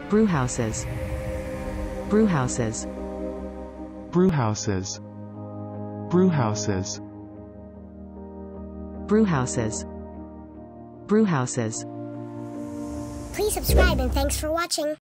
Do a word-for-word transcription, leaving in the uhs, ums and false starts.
brewhouses, brewhouses, brewhouses, brewhouses, brewhouses, brewhouses. Please subscribe and thanks for watching.